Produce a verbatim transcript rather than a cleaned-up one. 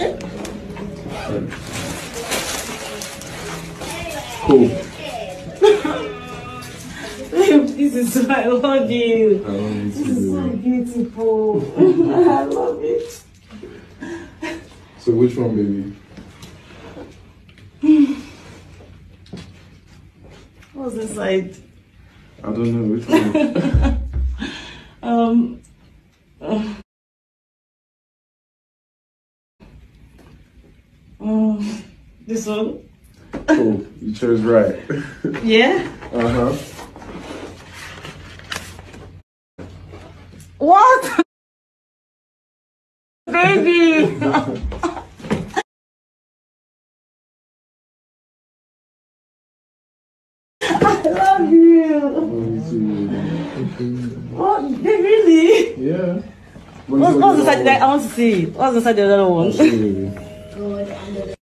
Cool. This is so I love you. I love you too. This is so beautiful. I love it. So which one, baby? What's inside? I don't know which one. um. Uh, um. This one. Cool. You chose right. Yeah. Uh huh. What? Baby! I love you! Love you too. What? They really? Yeah. What's, what's inside? I want to see. What's inside the other one? I'll show you.